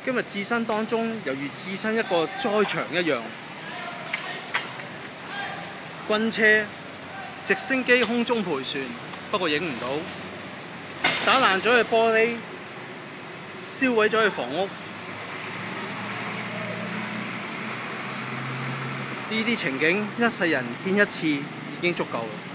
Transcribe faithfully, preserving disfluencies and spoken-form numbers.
今日置身當中，猶如置身一個災場一樣。軍車、直升機空中盤旋，不過影唔到。打爛咗嘅玻璃，燒毀咗嘅房屋。呢啲情景，一世人見一次已經足夠啦。